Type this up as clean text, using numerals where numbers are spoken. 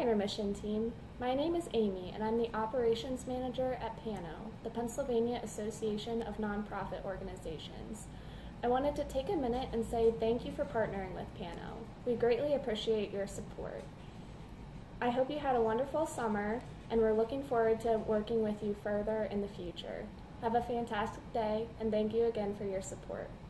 Intermission team. My name is Amy, and I'm the Operations Manager at PANO, the Pennsylvania Association of Nonprofit Organizations. I wanted to take a minute and say thank you for partnering with PANO. We greatly appreciate your support. I hope you had a wonderful summer, and we're looking forward to working with you further in the future. Have a fantastic day, and thank you again for your support.